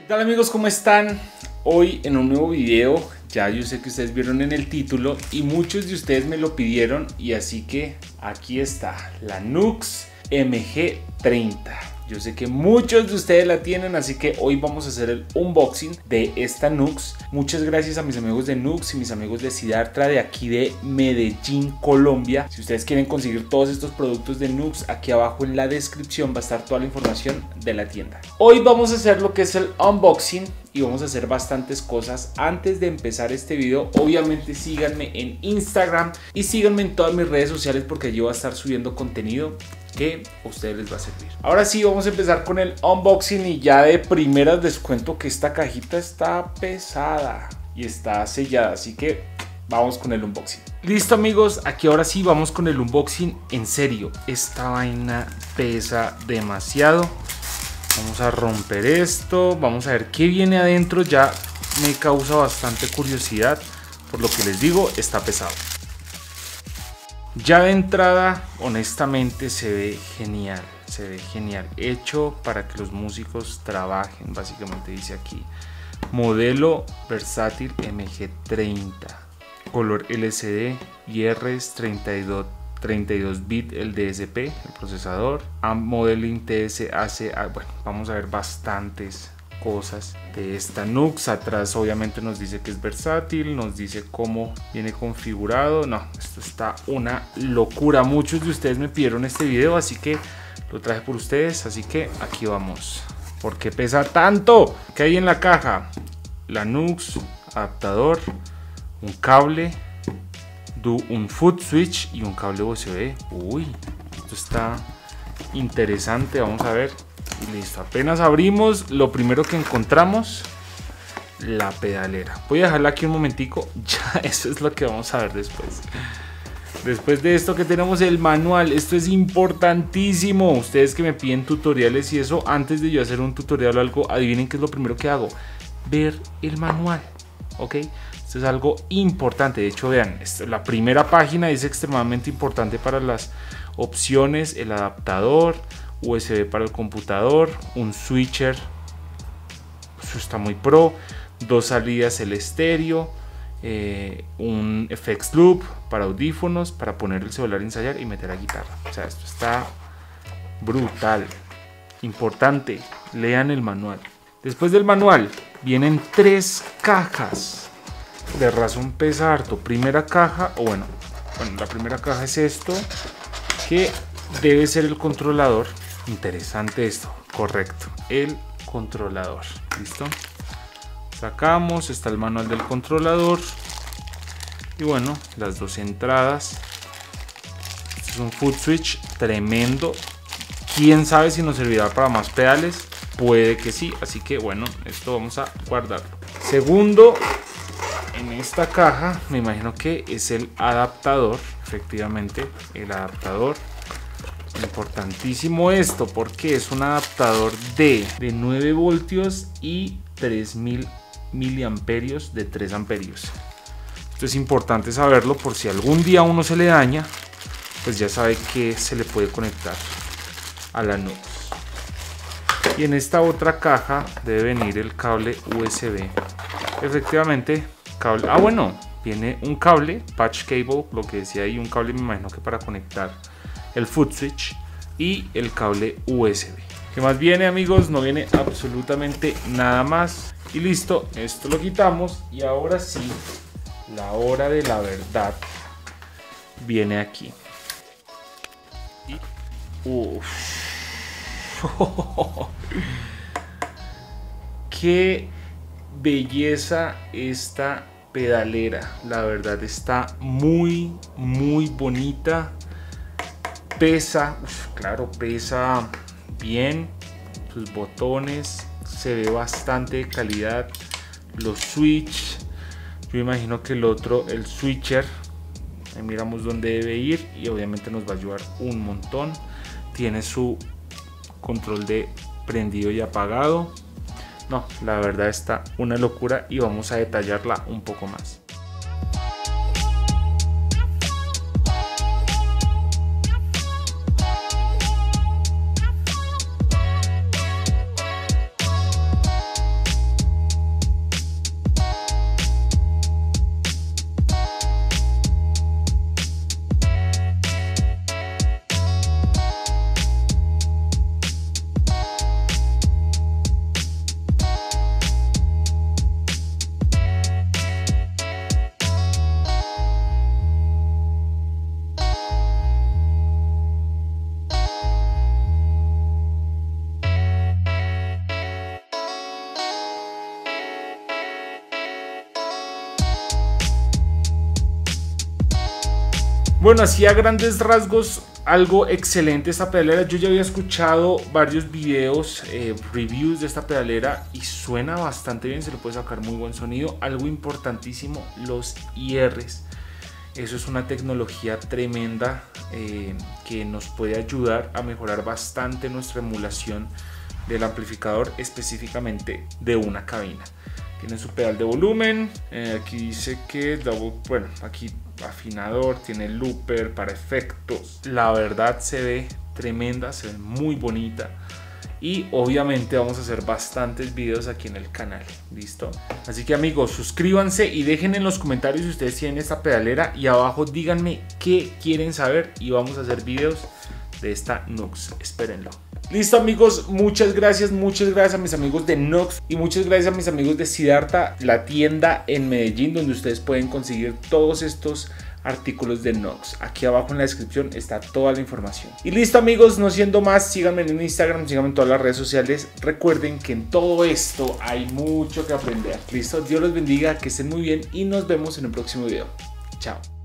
¿Qué tal amigos? ¿Cómo están? Hoy en un nuevo video, ya yo sé que ustedes vieron en el título y muchos de ustedes me lo pidieron y así que aquí está, la Nux MG30. Yo sé que muchos de ustedes la tienen, así que hoy vamos a hacer el unboxing de esta Nux. Muchas gracias a mis amigos de Nux y mis amigos de Siddhartha de aquí de Medellín, Colombia. Si ustedes quieren conseguir todos estos productos de Nux, aquí abajo en la descripción va a estar toda la información de la tienda. Hoy vamos a hacer lo que es el unboxing y vamos a hacer bastantes cosas. Antes de empezar este video, obviamente síganme en Instagram y síganme en todas mis redes sociales porque allí voy a estar subiendo contenido que a ustedes les va a servir. Ahora sí, vamos a empezar con el unboxing y ya de primeras les cuento que esta cajita está pesada y está sellada, así que vamos con el unboxing. Listo amigos, aquí ahora sí vamos con el unboxing. En serio, esta vaina pesa demasiado. Vamos a romper esto, vamos a ver qué viene adentro. Ya me causa bastante curiosidad, por lo que les digo, está pesado. Ya de entrada, honestamente se ve genial, hecho para que los músicos trabajen, básicamente dice aquí. Modelo versátil MG30, color LCD, IRs 32 bit el DSP, el procesador, Modeling TS AC. Bueno, vamos a ver bastantes cosas de esta Nux. Atrás obviamente nos dice que es versátil, nos dice cómo viene configurado. No, esto está una locura. Muchos de ustedes me pidieron este video, así que lo traje por ustedes, así que aquí vamos. ¿Por qué pesa tanto? ¿Qué hay en la caja? La Nux, adaptador, un cable, un foot switch y un cable USB. Uy, esto está interesante, vamos a ver. Y listo, apenas abrimos, lo primero que encontramos, la pedalera. Voy a dejarla aquí un momentico, ya eso es lo que vamos a ver después. Después de esto que tenemos el manual. Esto es importantísimo. Ustedes que me piden tutoriales y eso, antes de yo hacer un tutorial o algo, adivinen qué es lo primero que hago: ver el manual, ¿ok? Esto es algo importante. De hecho, vean, la primera página es extremadamente importante para las opciones: el adaptador, USB para el computador, un switcher, eso está muy pro, dos salidas, el estéreo, un FX loop para audífonos, para poner el celular a ensayar y meter la guitarra. O sea, esto está brutal. Importante, lean el manual. Después del manual vienen 3 cajas. De razón pesa harto. Primera caja, o bueno, la primera caja es esto, que debe ser el controlador. Interesante esto, correcto, el controlador. Listo, sacamos, está el manual del controlador y bueno, las dos entradas. Este es un foot switch tremendo. Quién sabe si nos servirá para más pedales, puede que sí, así que bueno, esto vamos a guardarlo. Segundo, en esta caja me imagino que es el adaptador. Efectivamente, el adaptador. Importantísimo esto porque es un adaptador de 9 voltios y 3000 miliamperios de 3 amperios. Esto es importante saberlo por si algún día uno se le daña, pues ya sabe que se le puede conectar a la Nux. Y en esta otra caja debe venir el cable USB. Efectivamente, cable. Bueno, viene un cable, patch cable, lo que decía ahí, un cable me imagino que para conectar el foot switch y el cable USB. ¿Qué más viene amigos? No viene absolutamente nada más. Y listo, esto lo quitamos y ahora sí, la hora de la verdad viene aquí. Uf. Qué belleza esta pedalera. La verdad está muy bonita. Pesa, claro, pesa bien. Sus botones, se ve bastante de calidad. Los switch, yo imagino que el otro, el switcher, ahí miramos dónde debe ir y obviamente nos va a ayudar un montón. Tiene su control de prendido y apagado. No, la verdad está una locura y vamos a detallarla un poco más. Bueno, así a grandes rasgos, algo excelente esta pedalera. Yo ya había escuchado varios videos, reviews de esta pedalera y suena bastante bien, se le puede sacar muy buen sonido. Algo importantísimo, los IRs. Eso es una tecnología tremenda que nos puede ayudar a mejorar bastante nuestra emulación del amplificador, específicamente de una cabina. Tiene su pedal de volumen, aquí dice que bueno, aquí afinador, tiene looper para efectos. La verdad se ve tremenda, se ve muy bonita. Y obviamente vamos a hacer bastantes videos aquí en el canal, ¿listo? Así que amigos, suscríbanse y dejen en los comentarios si ustedes tienen esta pedalera, y abajo díganme qué quieren saber y vamos a hacer videos de esta Nux, espérenlo. Listo amigos, muchas gracias a mis amigos de Nux y muchas gracias a mis amigos de Siddhartha, la tienda en Medellín donde ustedes pueden conseguir todos estos artículos de Nux. Aquí abajo en la descripción está toda la información. Y listo amigos, no siendo más, síganme en Instagram, síganme en todas las redes sociales. Recuerden que en todo esto hay mucho que aprender. Listo, Dios los bendiga, que estén muy bien y nos vemos en el próximo video. Chao.